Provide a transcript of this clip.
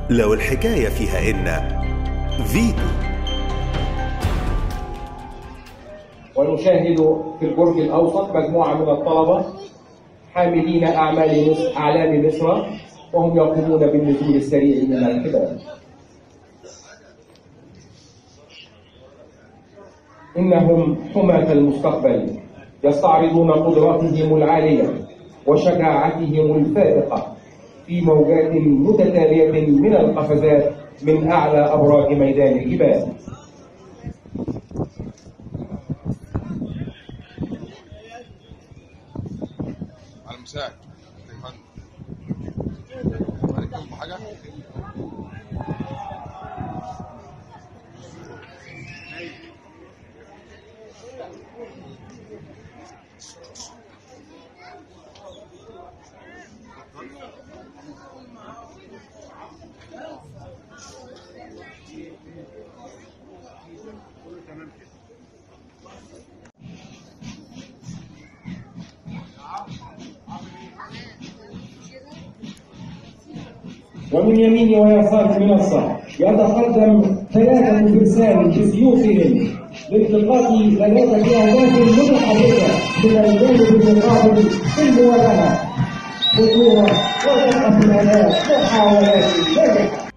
لو الحكاية فيها إن فيتو. ونشاهد في البرج الأوسط مجموعة من الطلبة حاملين أعلام مصر وهم يقومون بالنزول السريع من الحبال. إنهم حماة المستقبل يستعرضون قدراتهم العالية وشجاعتهم الفائقة في موجات متتالية من القفزات من أعلى أبراج ميدان الجبال. على المساعد حاجة ومن يمين ويسار المنصة يتقدم 3 فرسان بسيوفهم لالتقاط 3 أهداف متحركة من الجانب المقابل في المواجهة. خطورة ودقة في الأداء محاولات ناجحة.